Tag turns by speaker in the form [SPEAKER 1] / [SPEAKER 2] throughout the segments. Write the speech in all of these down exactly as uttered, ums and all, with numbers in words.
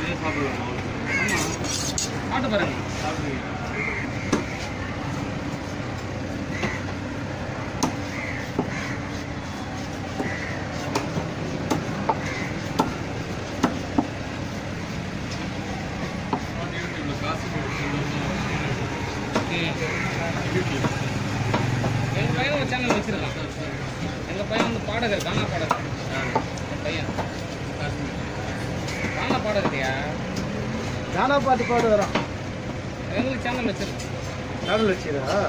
[SPEAKER 1] சாப்பிடலாம்.
[SPEAKER 2] ஆமாம் சாப்பிட்டு பாருங்க.
[SPEAKER 1] சாப்பிடுவீங்க.
[SPEAKER 2] எங்கள் பையன் ஒரு சேனல் வச்சுருக்கான். எங்கள் பையன் வந்து பாடகர், கானா பாடகர். என் பையன் கானா பாடகரியா?
[SPEAKER 3] கானா பாட்டு பாடு வரோம்.
[SPEAKER 2] எங்களுக்கு சேனல் வச்சுருக்கோம்.
[SPEAKER 3] சேனல் வச்சுருக்கா?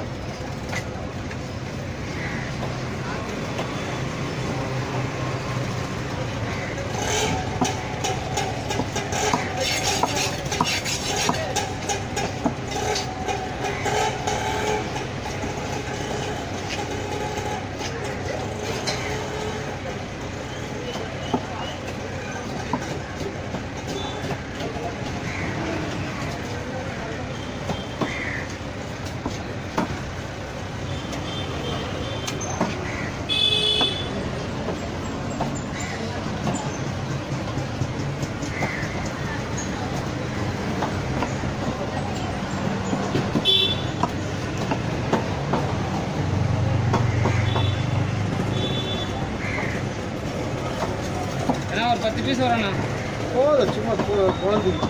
[SPEAKER 2] ஏன்னா ஒரு பத்து பீஸ் வரேண்ணா.
[SPEAKER 3] போதும், சும்மா குழந்தைக்கு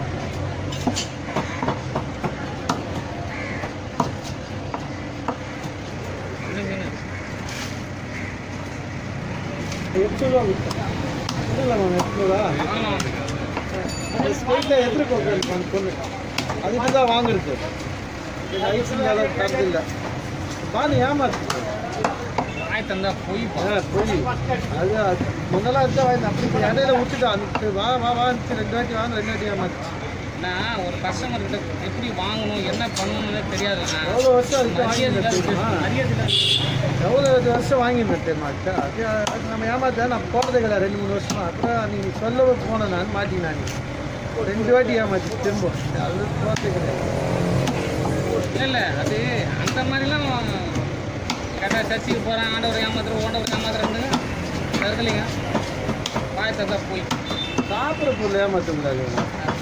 [SPEAKER 3] எட்டு ரூபா விட்டேன். இல்லை மேம், எட்டு ரூபா
[SPEAKER 2] ஆமாம்.
[SPEAKER 3] ஸ்ட்ரெயிட்டாக எதிர்க்க பொண்ணு அதுக்கு தான் வாங்குறது. ஐஸ்ல அளவு கருது இல்லை. பானு ஏமாத்து
[SPEAKER 2] ஆய் தந்தா போய்
[SPEAKER 3] ஆ போய் அது அது முன்னெல்லாம் இருந்தால் வாங்கி அப்படி இடையில விட்டுட்டான். அந்த வா வா வான்னு ரெண்டு வாட்டி வாங்க ரெண்டு வாட்டி ஏமாத்து.
[SPEAKER 2] நான் ஒரு கஸ்டமர் கிட்ட எப்படி வாங்கணும் என்ன பண்ணணும்னே தெரியாதுண்ணா.
[SPEAKER 3] எவ்வளோ வருஷம் அதுக்கு வாங்கியிருந்தேன் தெரியுமா? எவ்வளோ வருஷம் வாங்கியிருந்தேன் தெரியுமா? அது அது நம்ம ஏமாத்தா நான் போகிறதே கிடையாது ரெண்டு மூணு வருஷமா. அப்புறம் நீ சொல்லவே போனேன் நான் மாட்டினேன். நான் ரெண்டு வாட்டி ஏமாத்தி திரும்ப அது போகிறதே கிடையாது.
[SPEAKER 2] இல்லை இல்லை அது அந்த மாதிரிலாம் கரெக்டாக சர்ச்சுக்கு போகிறேன், ஆண்டவர் ஏமாத்துற ஓண்டவர் ஏமாத்துறேன்னு இருக்கலைங்க. வாய் தந்தா போய்
[SPEAKER 3] சாப்பிட்ற பொருள் ஏமாற்ற முடியாது.